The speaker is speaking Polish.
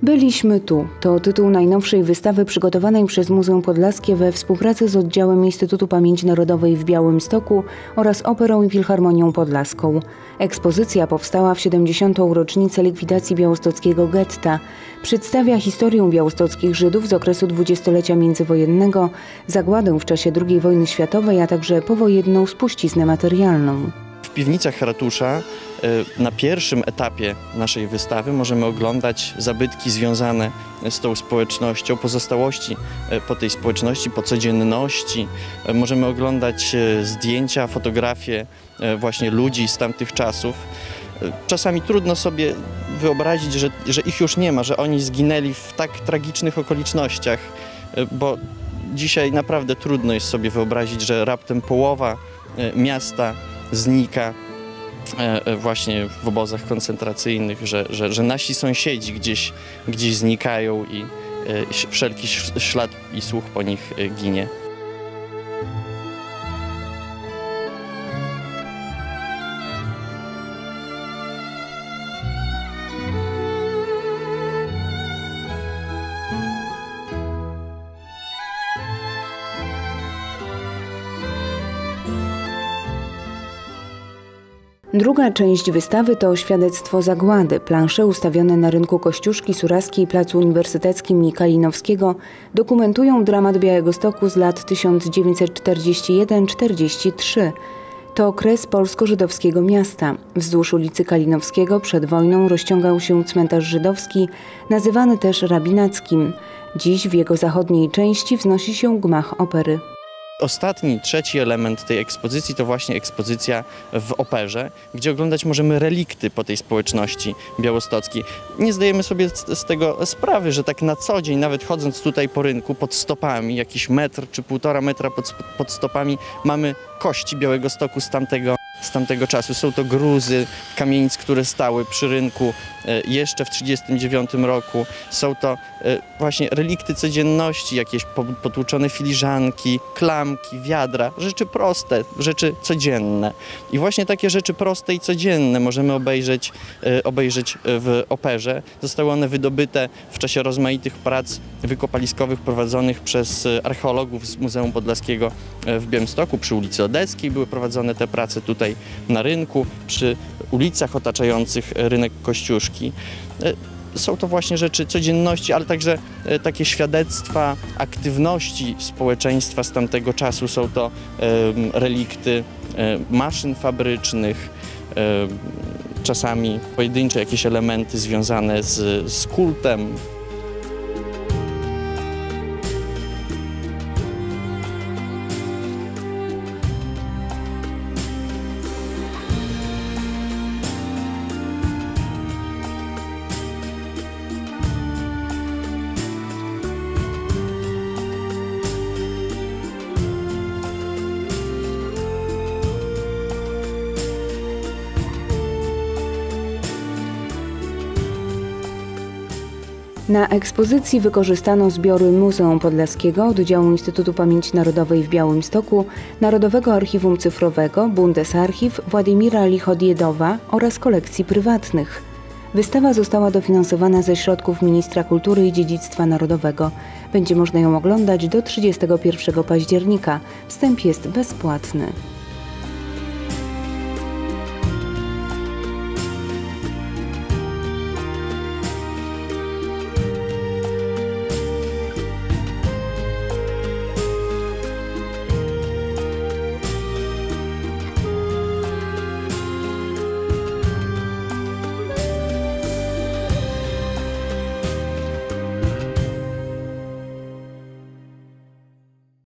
Byliśmy tu. To tytuł najnowszej wystawy przygotowanej przez Muzeum Podlaskie we współpracy z oddziałem Instytutu Pamięci Narodowej w Białymstoku oraz Operą i Filharmonią Podlaską. Ekspozycja powstała w 70. rocznicę likwidacji białostockiego getta. Przedstawia historię białostockich Żydów z okresu dwudziestolecia międzywojennego, zagładę w czasie II wojny światowej, a także powojenną spuściznę materialną. W piwnicach ratusza na pierwszym etapie naszej wystawy możemy oglądać zabytki związane z tą społecznością, pozostałości po tej społeczności, po codzienności. Możemy oglądać zdjęcia, fotografie właśnie ludzi z tamtych czasów. Czasami trudno sobie wyobrazić, że ich już nie ma, że oni zginęli w tak tragicznych okolicznościach, bo dzisiaj naprawdę trudno jest sobie wyobrazić, że raptem połowa miasta znika właśnie w obozach koncentracyjnych, że nasi sąsiedzi gdzieś znikają i wszelki ślad i słuch po nich ginie. Druga część wystawy to świadectwo zagłady. Plansze ustawione na rynku Kościuszki Suraskiej, Placu Uniwersyteckim i Kalinowskiego dokumentują dramat Białegostoku z lat 1941–43. To okres polsko-żydowskiego miasta. Wzdłuż ulicy Kalinowskiego przed wojną rozciągał się cmentarz żydowski, nazywany też rabinackim. Dziś w jego zachodniej części wznosi się gmach opery. Ostatni, trzeci element tej ekspozycji to właśnie ekspozycja w operze, gdzie oglądać możemy relikty po tej społeczności białostockiej. Nie zdajemy sobie z tego sprawy, że tak na co dzień, nawet chodząc tutaj po rynku pod stopami, jakiś metr czy 1,5 metra pod stopami, mamy kości Białegostoku z tamtego czasu. Są to gruzy kamienic, które stały przy rynku jeszcze w 1939 roku. Są to właśnie relikty codzienności, jakieś potłuczone filiżanki, klamki, wiadra, rzeczy proste, rzeczy codzienne. I właśnie takie rzeczy proste i codzienne możemy obejrzeć w operze. Zostały one wydobyte w czasie rozmaitych prac wykopaliskowych prowadzonych przez archeologów z Muzeum Podlaskiego w Białymstoku. Przy ulicy Odeskiej były prowadzone te prace tutaj na rynku, przy ulicach otaczających rynek Kościuszki. Są to właśnie rzeczy codzienności, ale także takie świadectwa aktywności społeczeństwa z tamtego czasu. Są to relikty maszyn fabrycznych, czasami pojedyncze jakieś elementy związane z kultem. Na ekspozycji wykorzystano zbiory Muzeum Podlaskiego, oddziału Instytutu Pamięci Narodowej w Białymstoku, Narodowego Archiwum Cyfrowego, Bundesarchiv, Władimira Lichodiedowa oraz kolekcji prywatnych. Wystawa została dofinansowana ze środków Ministra Kultury i Dziedzictwa Narodowego. Będzie można ją oglądać do 31 października. Wstęp jest bezpłatny.